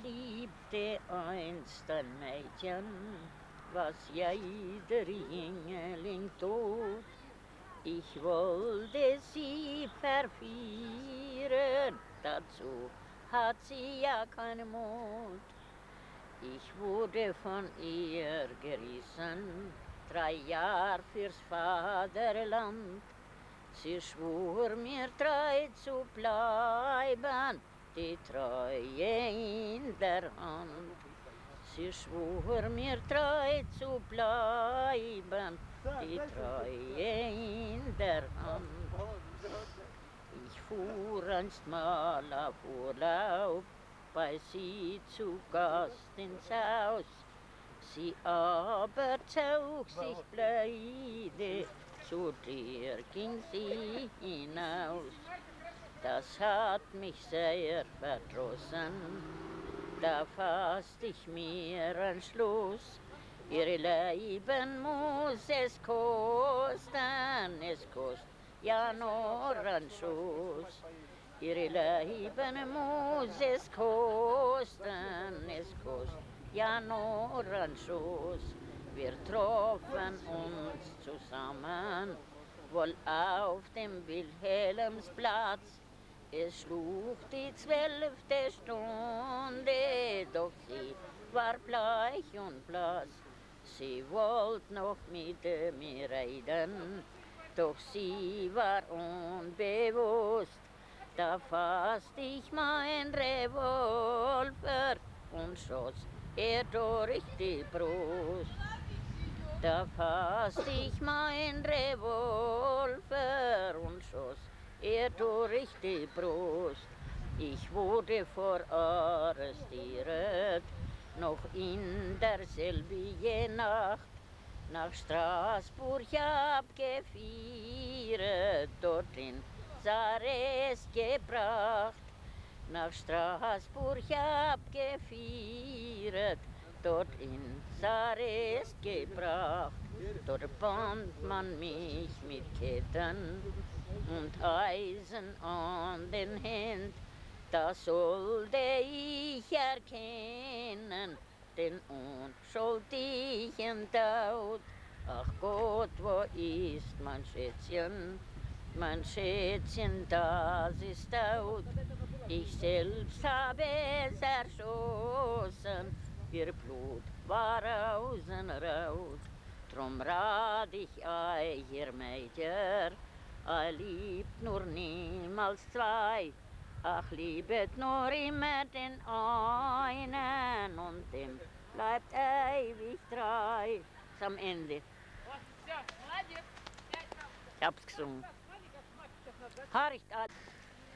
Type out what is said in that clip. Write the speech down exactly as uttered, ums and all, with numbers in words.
liebte einst ein Mädchen, was jeder Jüngeling tut. Ich wollte sie verführen, dazu hat sie ja keinen Mut. Ich wurde von ihr gerissen, drei Jahre fürs Vaterland. Sie schwur mir treu zu bleiben, die Treue in der Hand. Sie schwur mir treu zu bleiben, die Treue in der Hand. Ich fuhr einst mal auf Urlaub, bei sie zu Gast ins Haus. Sie aber zog sich blöde, zu dir ging sie hinaus. Das hat mich sehr verdrossen, da fasst ich mir einen Schluss. Ihr Leben muss es kosten, es kostet ja nur einen Schuss. Ihr Leben muss es kosten, es kostet ja nur einen Schuss. Wir troffen uns zusammen, wohl auf dem Wilhelmsplatz. Es schlug die zwölfte Stunde, doch sie war bleich und blass. Sie wollte noch mit mir reden, doch sie war unbewusst. Da fasst ich mein Revolver und schoss ihr durch die Brust. Da fasst ich mein Revolver und schoss ihr durch die Brust. Ich wurde verarrestiert, noch in derselbigen Nacht, nach Straßburg abgeführt, dorthin Arrest gebracht. Nach Straßburg abgeführt, dort ins Arrest gebracht. Dort band man mich mit Ketten und Eisen an den Händen. Da sollte ich erkennen den unschuldigen Tod. Ach Gott, wo ist mein Schätzchen? Mein Schätzchen, das ist tot. Ich selbst habe es erschossen, ihr Blut war außen raus. Drum rat ich euch, ihr Mädchen, ihr liebt nur niemals zwei. Ach, liebet nur immer den einen und dem bleibt ewig treu. Das ist am Ende. Ich hab's gesungen. Horcht an.